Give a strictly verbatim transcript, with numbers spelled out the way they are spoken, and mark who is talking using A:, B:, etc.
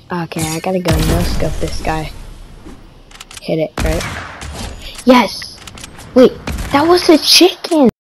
A: Okay, I gotta go no scope this guy. Hit it, right? Yes! Wait, that was a chicken!